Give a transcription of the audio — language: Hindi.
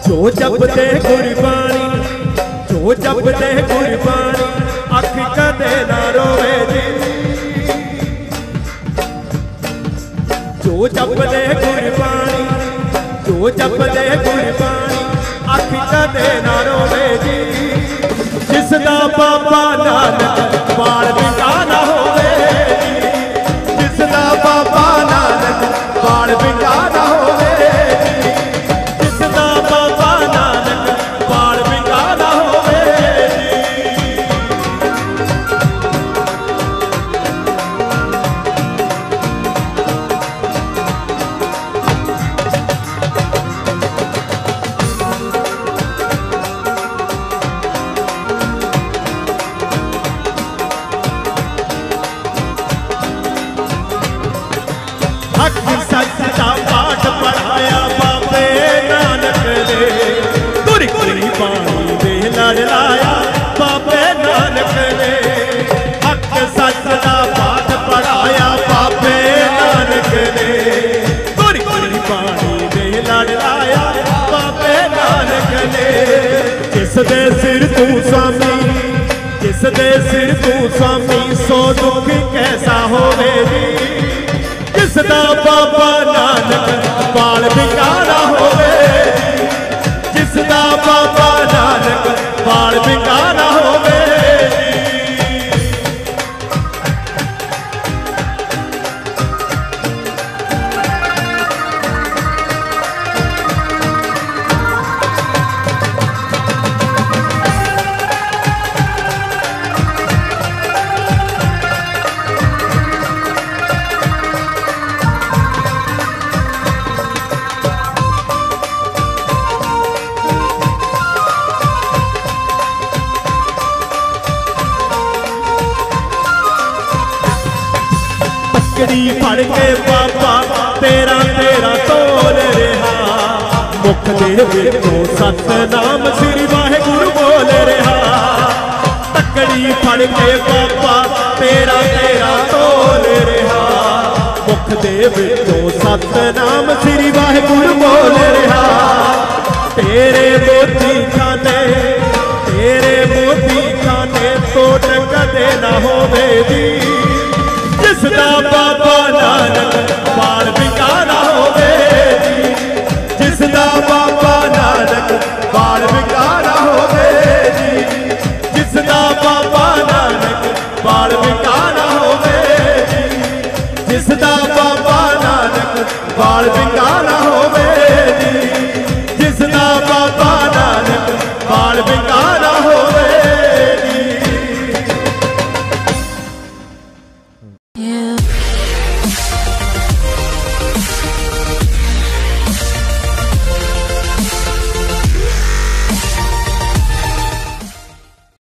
जो जपदे गुरबाणी, जो जपदे गुरबाणी अख कदे ना रोवे जी। जो जपदे गुरबाणी, जो जपदे गुरबाणी अख कदे ना रोवे जी। जिसदा बाबा नानक बाल बिका ना होवे जी। जिसदा बाबा नानक बाल बिका ना होवे जी। जिसदा बाबा नानक बाल बिका ना होवे जी। हक सच दा पाठ पढ़ाया बाबे नानक ने। तुरी तुरी बाणी दे लड़ लाया बाबे नानक ने। हक सच दा पाठ पढ़ाया बाबे नानक ने। तुरी तुरी बाणी दे लड़ लाया बाबे नानक ने। जिस दे सिर तू स्वामी, जिस दे सिर तू स्वामी सो दुख कैसा होवे जी। जिसदा बाबा नानक बाल बिका ना होवे। जिसदा बाबा नानक बाल बिका ना होवे। तकड़ी फड़ के बाबा तेरा तेरा तोल रहा। मुख दे विचों सतनाम श्री वाहिगुरु बोल रहा। तकड़ी फड़ के बाबा तेरा तेरा तोल रहा। मुख दे विचों सतनाम श्री वाहिगुरु बोल रहा। तेरे मोती खाने, तेरे मोती खाने तोड़ कदे ना होवे जी। जिसदा बाबा नानक बाल बिका ना होवे जी। जिसदा बाबा नानक बाल बिका ना होवे जी। जिसदा बाबा नानक बाल बिका ना होवे जी। जिसदा